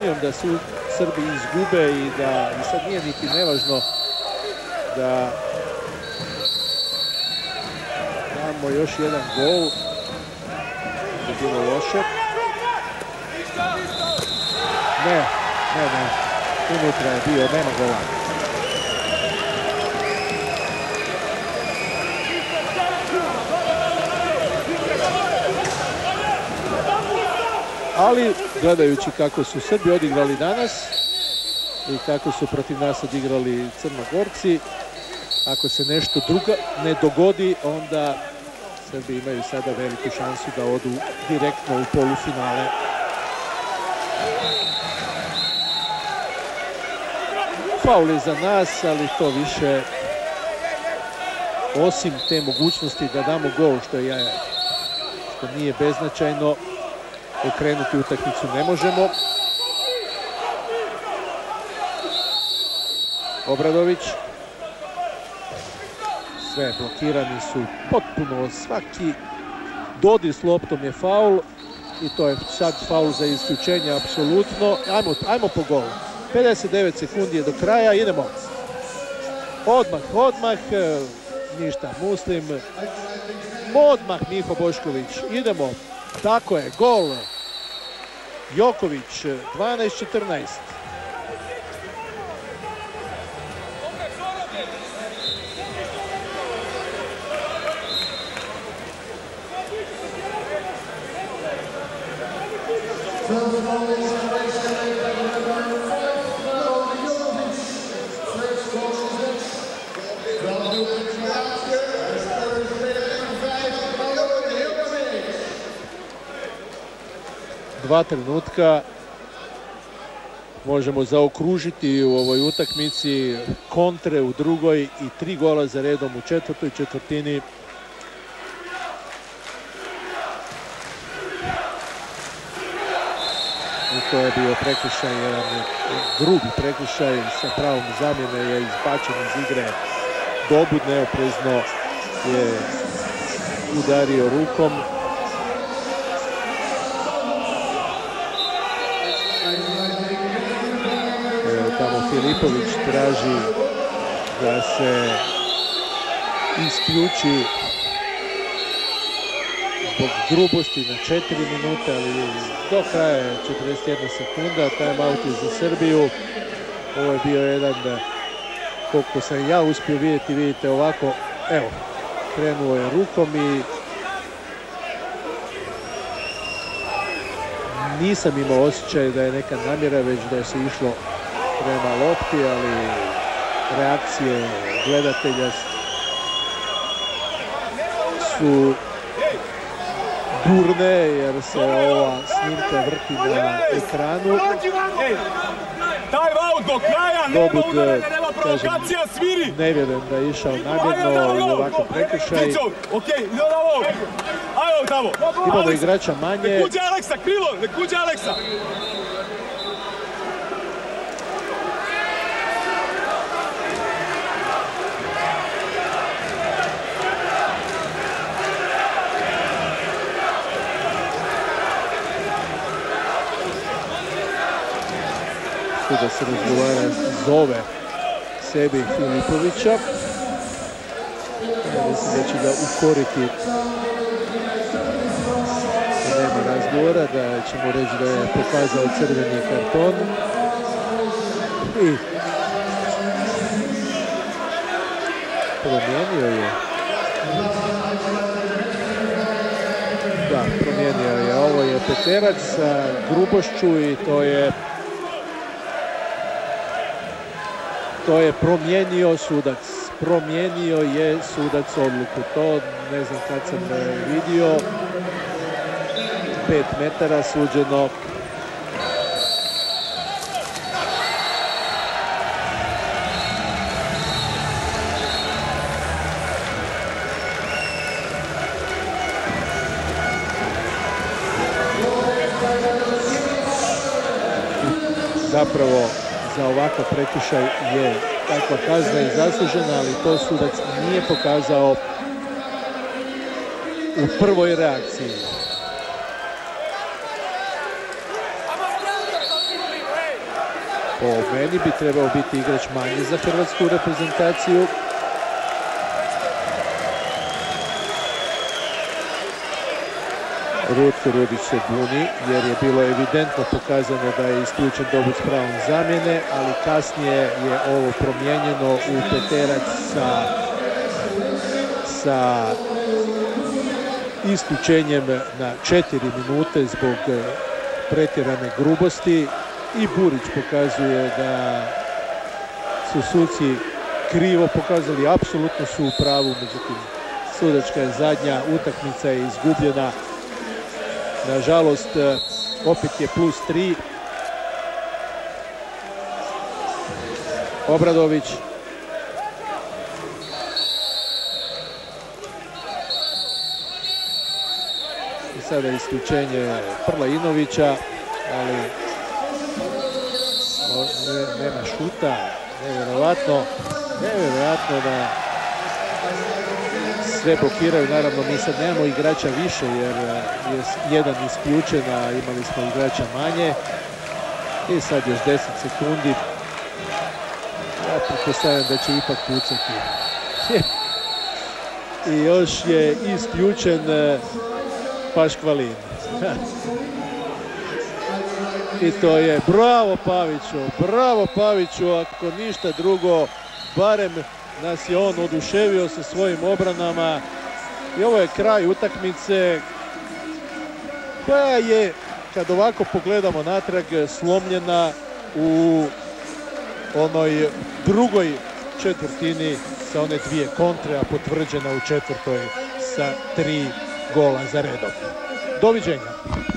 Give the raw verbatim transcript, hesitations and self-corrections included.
linijom da su Srbi izgube i da i sad nije niti nevažno da damo još jedan gol. Je bilo loše. Ne, ne, ne. Unutra je bio, nema gola. Ali, gledajući kako su Srbi odigrali danas i kako su protiv nas odigrali Crnogorci, ako se nešto drugo ne dogodi, onda Srbi imaju sada veliku šansu da odu direktno u polufinale. Faul je za nas, ali to više, osim te mogućnosti da damo gol, što je što nije beznačajno, okrenuti utakmicu ne možemo. Obradović. Sve blokirani su potpuno, svaki dodir s loptom je faul i to je sad faul za isključenje apsolutno. Ajmo, ajmo po golu. pedeset devet sekundi je do kraja, idemo. Odmah, odmah, ništa, Muslim. Odmah Miho Bošković, idemo. Tako je, gol. Joković, dvanaest četrnaest. Dva trenutka možemo zaokružiti u ovoj utakmici, kontre u drugoj i tri gola za redom u četvrtoj četvrtini. I to je bio prekršaj, jedan grubi prekršaj sa pravom zamjene je izbačen iz igre. Dobud neoprezno je udario rukom. Tamo Filipović traži da se isključi zbog grubosti na četiri minute, ali do kraja je četrdeset jedna sekunda, time-out je za Srbiju. Ovo je bio jedan, koliko sam ja uspio vidjeti, vidite ovako, evo, krenuo je rukom i nisam imao osjećaj da je neka namjera, već da je se išlo prema lopti, ali reakcije gledatelja su burne jer se ova snimka vrti na ekranu. Dobud, kažem, ne vjerujem da je išao namjerno u ovakav prekršaj. Imamo igrača manje. Ne kuđe Aleksa, krilo, ne kuđe Aleksa. Da se razgovara, zove sebi Filipovića. Mislim da će ga ukoriti da nema razgovora, da će mu reći da je pokazao crveni karton. I promijenio je. Da, promijenio je. Ovo je peterac sa grubošću i to je To je promijenio sudac. Promijenio je sudac odluku. To ne znam kad sam vidio. Pet metara suđeno. Zapravo za ovakav prekršaj je takva kazna i zaslužena, ali to sudac nije pokazao u prvoj reakciji. Po meni bi trebao biti igrač manje za hrvatsku reprezentaciju. Rutko Rudić se buni jer je bilo evidentno pokazano da je isključen debut s pravom zamjene, ali kasnije je ovo promijenjeno u peterac sa, sa isključenjem na četiri minute zbog pretjerane grubosti i Burić pokazuje da su suci krivo pokazali, apsolutno su u pravu, međutim sudačka je zadnja, utakmica je izgubljena. Nažalost, opet je plus tri. Obradović. I sada isključenje Prlainovića, ali nema šuta. Nevjerojatno, nevjerojatno da sve blokiraju. Naravno, mi sad nemamo igrača više jer je jedan isključen, a imali smo igrača manje. I sad još deset sekundi. Ja pretpostavljam da će ipak pucati. I još je isključen Paškvalin. I to je bravo Paviću, bravo Paviću, ako ništa drugo, barem nas je on oduševio sa svojim obranama. I ovo je kraj utakmice koja je, kad ovako pogledamo natrag, slomljena u onoj drugoj četvrtini sa one dvije kontre, a potvrđena u četvrtoj sa tri gola za redom. Doviđenja.